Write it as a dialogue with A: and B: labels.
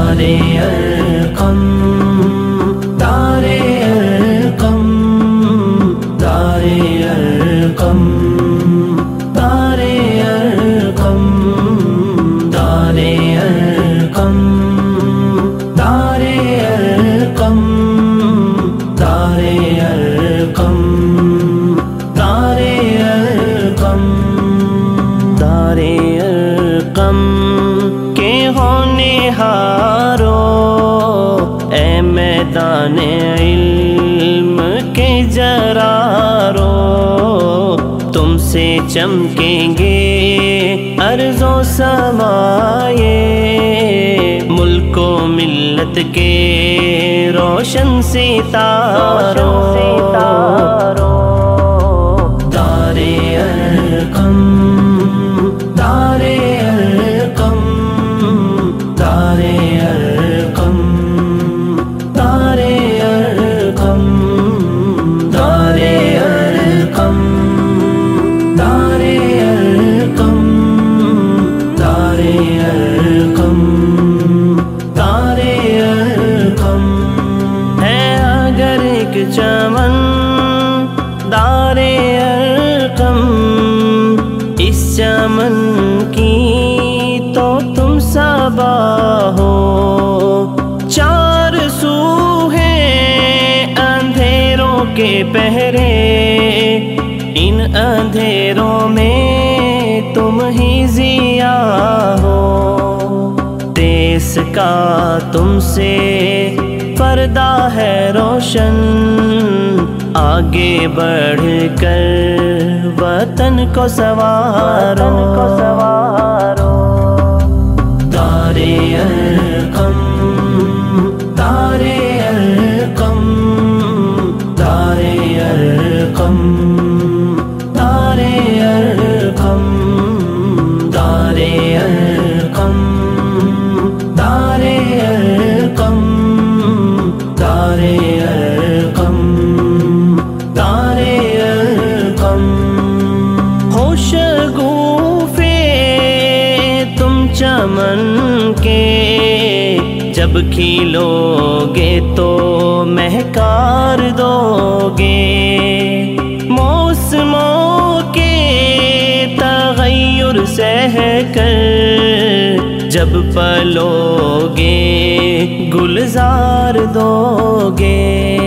A: دارے ارقم دارے ارقم دارے ارقم دارے ارقم دارے ارقم دارے ارقم دارے ارقم دارے ارقم دارے ارقم کے ہونے ہارو اے میدان علم کے جرارو تم سے چمکیں گے ارض و سمائے ملک و ملت کے روشن ستاروں دارے ارقم دارے ارقم دارے ارقم دارے ارقم دارے ارقم دارے ارقم دارے ارقم دارے ارقم ہے اگر ایک چمن دارے ارقم اس چمن کی تو تم صبا ہو چار سو ہیں اندھیروں کے پہرے ان اندھیروں میں تم ہی ضیا ہو دیس کا تم سے پردہ ہے روشن آگے بڑھ کر وطن کو سوارو دارے ارقم دارے ارقم دارے ارقم دارے ارقم دارے ارقم دارے ارقم دارے ارقم دارے ارقم ہوش گوفے تم چمن کے جب کھیلو گے تو مہکار دو گے موسموں کے تغیر سہ کر جب پلو گے گلزار دو گے